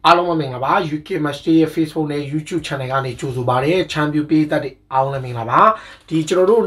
အားလုံးမင်္ဂလာပါ UK Matchday ရဲ့ Facebook နဲ့ YouTube Channel ကနေကြိုဆိုပါရစေ Champion ပေးသက်တဲ့အားလုံးမင်္ဂလာပါဒီကျွန်တော်တို့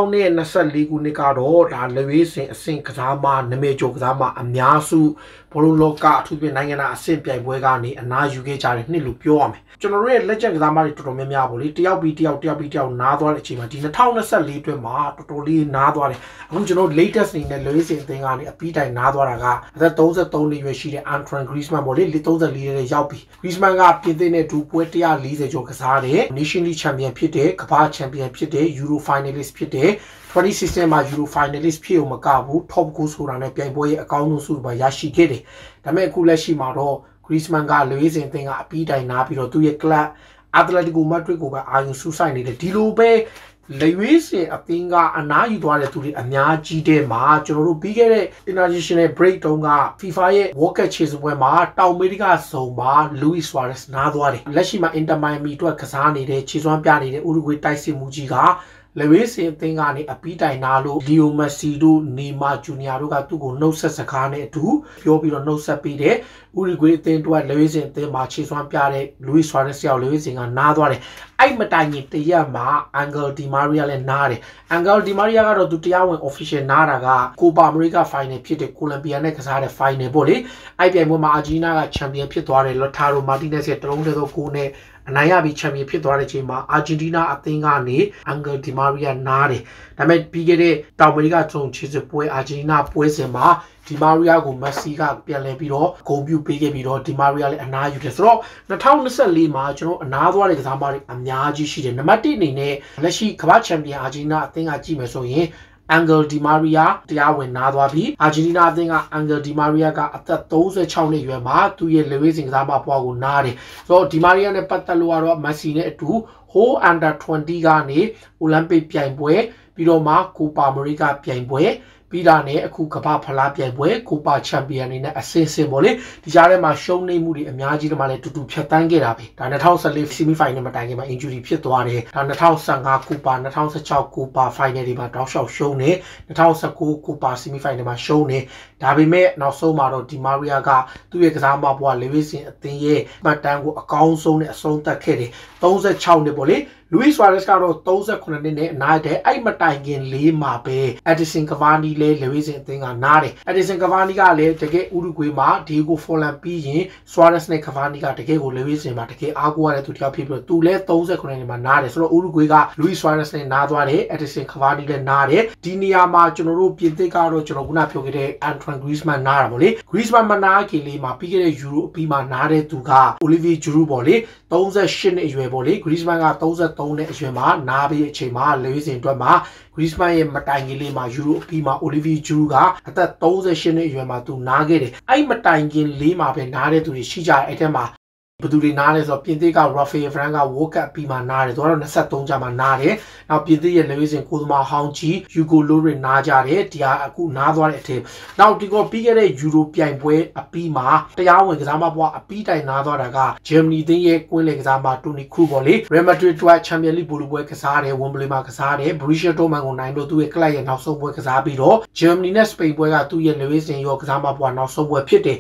2024ခုနှစ်ကတော့ဒါလက်ဝဲစင်အဆင့်ကစားမနာမည်ကျော်ကစားမအများစုဘောလုံးလောကအထူးသဖြင့်နိုင်ငံသားအဆင့်ပြိုင်ပွဲကနေအနားယူခဲ့ကြတဲ့နှစ်လို့ပြောရမယ်ကျွန်တော်တို့ရဲ့လက်ကျန်ကစားမတွေတော်တော်များများပေါ့လေတယောက်ပြီးတယောက်နားသွားတဲ့အချိန်မှာဒီ2024အတွက်မှာတော်တော်လေးနားသွားတယ်အခုကျွန်တော် latest အနေနဲ့လက်ဝဲစင်အသင်းကနေအပြီးတိုင်နားသွားတာကအသက်33နှစ်ရွယ်ရှိတဲ့ Antoine Griezmann ပေါ့လေ34ရဲ့ရောက်ပြီ Griezmann ကပြင်သစ်နဲ့ဒူပွဲ140ကျော်ကစားတယ် Nation League Champion ဖြစ်တယ်ကမ္ဘာ Champion ဖြစ်တယ် Euro Finalist ဖြစ်တယ်2016မှာ Euro Finalist ဖြစ်အောင်မကဘူး Top Goal ဆိုတာနဲ့ပြိုင်ပွဲရဲ့အကောင်းဆုံးဆုပါရရှိခဲ့တယ်ဒါပေမဲ့အခုလက်ရှိမှာတော့ Griezmann ကလွေးစင်အသင်းကအပြီးတိုင်နားပြီးတော့သူ့ရဲ့ club Atletico Madrid ကိုပဲအာရုံစူးစိုက်နေတယ်ဒီလိုပဲလက်ဝဲစင်အသင်းကအနားယူသွားတဲ့သူတွေအများကြီးတဲ့မှာကျွန်တော်တို့ပြီးခဲ့တဲ့ International Break တုန်းက FIFA ရဲ့ World Cup ခြေစွပွဲမှာတောင်အမေရိကစုံမှာ Luis Suarez နားသွားတယ်လက်ရှိမှာ Inter Miami အတွက်ကစားနေတဲ့ခြေစွမ်းပြနေတဲ့ Uruguay တိုက်စစ်မှုကြီးကလက်ဝဲစင်အသင်းကနေအပြီးတိုင်နာလို့ Leo Messi တို့ Neymar Jr တို့ကသူ့ကိုနှုတ်ဆက်စကားနဲ့အတူပြောပြီးတော့နှုတ်ဆက်ပေးတယ် Uruguay အသင်းတို့ကလက်ဝဲစင်အသင်းမှာခြေစွမ်းပြတဲ့ Luis Suarez ရောက်လက်ဝဲစင်ကနားသွားတယ်အဲ့မတိုင်ရင်တရက်မှာ Angel Di Maria လည်းနားတယ် Angel Di Maria ကတော့သူတရားဝင် official နားတာက Copa America Final ဖြစ်တဲ့ Colombia နဲ့ကစားတဲ့ Final ပေါ့လေအဲ့ပြိုင်ပွဲမှာ Argentina က Champion ဖြစ်သွားတယ် Lautaro Martinez ရဲ့တလုံးတည်းသောဂိုးနဲ့အနိုင်ရပြီး Champion ဖြစ်သွားတဲ့အချိန်မှာ Argentina အသင်းကနေ Angel Di Maria နားတယ်ဒါပေမဲ့ပြီးခဲ့တဲ့တောင်အမေရိကစုံခြေစစ်ပွဲ Argentina ပွဲစဉ်မှာဒီမာရီယာကိုမက်ဆီကပြန်လဲပြီးတော့ဂုဏ်ပြုပေးခဲ့ပြီးတော့ဒီမာရီယာလည်းအနားယူတယ်ဆိုတော့2024မှာကျွန်တော်အနားသွားတဲ့ကစားမတွေအများကြီးရှိတယ်နံပါတ်1အနေနဲ့လက်ရှိကမ္ဘာချန်ပီယံအာဂျင်တီးနားအသင်းကကြည့်မယ်ဆိုရင်Angel Di Maria တရားဝင်နားသွားပြီးအာဂျင်တီးနားအသင်းက Angel Di Maria ကအသက်36နှစ်အရွယ်မှာသူ့ရဲ့လက်ဝဲစင်ကစားမပွားကိုနားတယ်ဆိုတော့ Di Maria နဲ့ပတ်သက်လို့ကတော့ Messi နဲ့အတူ Whole Under 20 ကနေ Olympic ပြိုင်ပွဲပြီးတော့မှ Copa America ပြိုင်ပွဲပြီးတာနဲ့အခုကမ္ဘာဖလားပြိုင်ပွဲ Copa Champion အနေနဲ့အဆင့်ဆင့်ပေါ့လေဒီကြားထဲမှာရှုံးနေမှုတွေအများကြီးတမလည်းတူတူဖြတ်တန်းခဲ့တာပဲဒါ2014 semi final မှာတိုင်ခင်မှာ injury ဖြစ်သွားတယ်ဒါ2015 Copa 2016 Copa final တွေမှာတောက်လျှောက်ရှုံးတယ်2019 Copa semi final မှာရှုံးတယ်ဒါပေမဲ့နောက်ဆုံးမှာတော့ Di Maria ကသူ့ရဲ့ကစားမဘွားလေဝိစင်အသင်းရဲ့မှတ်တမ်းကိုအကောင်းဆုံးနဲ့အဆုံးသတ်ခဲ့တယ်36နှစ်ပေါ့လေLuis Suarez ကတော့38နှစ်နဲ့အနားတဲ့အဲ့မတိုင်ခင်လေးမှာပဲ Edison Cavani လဲလေဝိစင်အသင်းကနားတယ် Edison Cavani ကလည်းတကယ် Uruguay မှာ Diego Forlan ပြီးရင် Suarez နဲ့ Cavani ကတကယ်ကိုလေဝိစင်မှာတကယ်အားကိုးရတဲ့သူတစ်ယောက်ဖြစ်ပြီးတော့သူလဲ38နှစ်မှာနားတယ်ဆိုတော့ Uruguay က Luis Suarez နဲ့နားသွားတယ် Edison Cavani လည်းနားတယ်ဒီနေရာမှာကျွန်တော်တို့ပြင်သစ်ကတော့ကျွန်တော်ခုနပြောခဲ့တဲ့ Antoine Griezmann နားတာပေါ့လေ Griezmann မနားခင်လေးမှာပြီးခဲ့တဲ့ Euro အပြီးမှာနားတဲ့သူက Olivier Giroud ပေါ့လေ38နှစ်အရွယ်ပေါ့လေ Griezmann က33နှစ်အရွယ်မှာနားပြီးအချိန်မှာလေဝိစင်အတွက်မှာ Griezmann ရဲ့မတိုင်ခင်လေးမှာ Euro အပြီးမှာ Olivier Giroud ကအသက်38နှစ်အရွယ်မှာသူနားခဲ့တယ်အဲ့မတိုင်ခင်လေးမှာပဲနားတဲ့သူတွေရှိကြတယ်အဲ့ထဲမှာဘယ်သူတွေနားလဲဆိုတော့ပြင်သစ်က Rafael Varane က World Cup ပြီးမှနားတယ်သူကတော့23ကျမှနားတယ်နောက်ပြင်သစ်ရဲ့လေဝိစင်ကိုသမားဟောင်းကြီး Hugo Lloris နားကြတယ်ဒီဟာအခုနားသွားတဲ့အထက်နောက်ဒီကောပြီးခဲ့တဲ့ Euro ပြိုင်ပွဲအပြီးမှာတရားဝင်ကစားမပွားအပြီးတိုင်နားသွားတာက Germany သင်းရဲ့ကွင်းလေကစားမ Toni Kroos ပေါ့လေ Real Madrid က Champions League ဘောလုံးပွဲကစားတယ် Wembley မှာကစားတယ် Borussia Dortmund ကိုနိုင်လို့သူ့ရဲ့ club ရဲ့နောက်ဆုံးပွဲကစားပြီးတော့ Germany နဲ့ Spain ပွဲကသူ့ရဲ့လေဝိစင်ရောကစားမပွားနောက်ဆုံးပွဲဖြစ်တယ်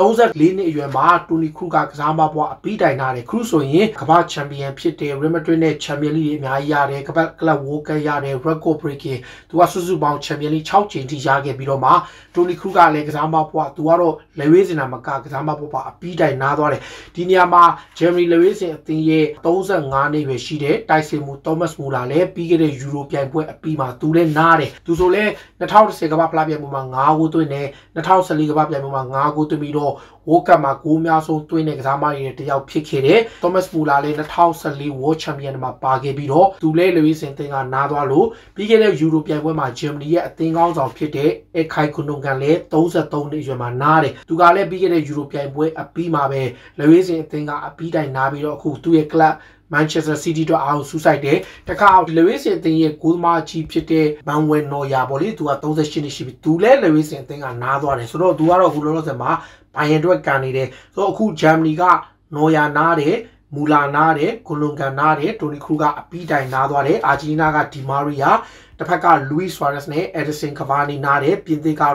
34နှစ်အရွယ်မှာ Toni Kroos ကကစားမပွားအပြီးတိုင်နားတယ် Kroos ဆိုရင်ကမ္ဘာချန်ပီယံဖြစ်တယ် Real Madrid နဲ့ Champions League အများကြီးရတယ်ကမ္ဘာ Club World Cup ရတယ် record breaking သူကစုစုပေါင်း Champions League 6 ချိန်ထိရခဲ့ပြီးတော့မှ Toni Kroos ကလည်းကစားမပွားသူကတော့လက်ဝဲစင်တာမကကစားမပွားအပြီးတိုင်နားသွားတယ်ဒီနေရာမှာ Germany လက်ဝဲစင်အသင်းရဲ့35နှစ်ပဲရှိတယ်တိုက်စစ်မှု Thomas Muller လည်းပြီးခဲ့တဲ့ Euro ပြိုင်ပွဲအပြီးမှာသူလည်းနားတယ်သူဆိုလဲ2010ကမ္ဘာဖလားပြိုင်ပွဲမှာ9ဂိုးသွင်းတယ်2014ကမ္ဘာပြိုင်ပွဲမှာ9ဂိုးသွင်းပြီးတော့ World Cup မှာဂိုးများဆုံးသွင်းတဲ့ကစားမတွေတယောက်ဖြစ်ခဲ့တယ် Thomas Muller လည်း2014 World Champion မှာပါခဲ့ပြီးတော့သူလည်းလေဝိစင်အသင်းကနားသွားလို့ပြီးခဲ့တဲ့ Euro ပြိုင်ပွဲမှာ Germany ရဲ့အသင်းကောင်းဆောင်ဖြစ်တဲ့ Ilkay Gundogan လည်း33နှစ်အရွယ်မှာနားတယ်သူကလည်းပြီးခဲ့တဲ့ Euro ပြိုင်ပွဲအပြီးမှာပဲလေဝိစင်အသင်းကအပြီးတိုင်နားပြီးတော့အခုသူ့ရဲ့ club Manchester City တို့အောင်ဆူဆိုင်တယ်တခါလေဝိစင်အသင်းရဲ့ဂိုးသမားကြီးဖြစ်တဲ့ Manuel Neuer ပေါ့လေသူက38နှစ်ရှိပြီသူလည်းလေဝိစင်အသင်းကနားသွားတယ်ဆိုတော့သူကတော့အခုလောလောဆယ်မှာဘိုင်ယန်အတွက်ကန်နေတယ်ဆိုတော့အခု Germany က Neuer နားတယ်မူလာနားတယ်ဂွန်လွန်ကန်နားတယ်တိုနီခရူကအပြီးတိုင်နားသွားတယ်အာဂျင်တီးနားကဒီမာရီယာတစ်ဖက်က Luis Suarez နဲ့ Edison Cavani နားတယ်ပြင်သစ်ကတော့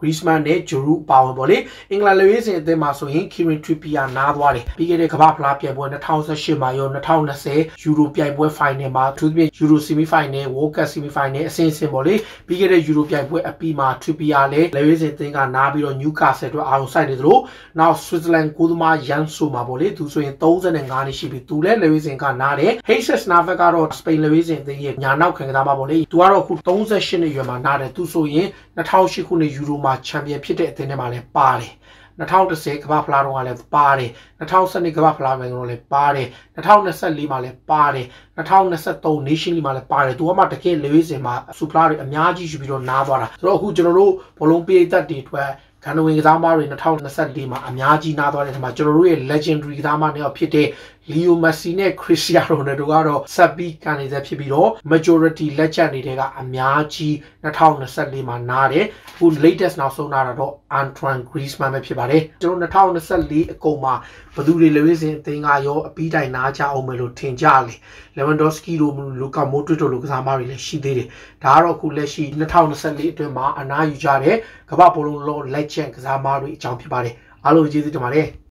Griezmann နဲ့ Giroud ပါဝင်ပေါ့လေအင်္ဂလန်လက်ရွေးစင်အသင်းမှာဆိုရင် Kieran Trippier နားသွားတယ်ပြီးခဲ့တဲ့ကမ္ဘာဖလားပြိုင်ပွဲ2018မှာရော2020 Euro ပြိုင်ပွဲ final မှာသူတို့ Euro semi final World Cup semi final အဆင့်ပေါ့လေပြီးခဲ့တဲ့ Euro ပြိုင်ပွဲအပြီးမှာ Trippier လည်းလက်ရွေးစင်အသင်းကနားပြီးတော့ Newcastle အတွက်အာရုံစိုက်နေသလိုနောက် Switzerland ကိုသမား Jan Sommer ပေါ့လေသူဆိုရင်35နှစ်ရှိပြီသူလည်းလက်ရွေးစင်ကနားတယ် Jesus Navas ကတော့ Spain လက်ရွေးစင်အသင်းရဲ့ညာနောက်ခံကစားမပေါ့လေသူကတော့အခု38နှစ်အရွယ်မှာနားတယ်သူဆိုရင်2008ခုနှစ် Euro မှာ champion ဖြစ်တဲ့အသင်းထဲမှာလည်းပါတယ်2010ကမ္ဘာဖလားတော့ကလည်းပါတယ်2012ကမ္ဘာဖလားပဲတော့လည်းပါတယ်2024မှာလည်းပါတယ်2023 Nation League မှာလည်းပါတယ်သူကမှတကယ်လက်ရွေးစင်မှာစူပလာတွေအများကြီးယူပြီးတော့နားသွားတာဆိုတော့အခုကျွန်တော်တို့ဘောလုံးပေးသက်တွေအတွက်ခန္ဓာဝင်ကစားမတွေ2024မှာအများကြီးနားသွားတဲ့အချိန်မှာကျွန်တော်တို့ရဲ့ legendary ကစားမတွေဖြစ်တဲ့ Leo Messi နဲ့ Cristiano Ronaldo ကတော့ဆက်ပြီးကန်နေဆက်ဖြစ်ပြီးတော့ majority လက်ချက်တွေကအများကြီး2024မှာနားတယ်အခု latest နောက်ဆုံးနားတာတော့ Antoine Griezmann ပဲဖြစ်ပါတယ်ကျွန်တော်2024အကုန်မှာဘယ်သူတွေလက်ဝဲစင်အသင်းကရောအပီးတိုင်နားကြအောင်မယ်လို့ထင်ကြလေ Lewandowski တို့ Luka Modric တို့လိုကစားမတွေလည်းရှိသေးတယ်ဒါကတော့အခုလက်ရှိ2024အတွင်းမှာအနားယူကြတဲ့ကမ္ဘာဘောလုံးလော legend ကစားမတွေအကြောင်းဖြစ်ပါတယ်အားလုံးကျေးဇူးတင်ပါတယ်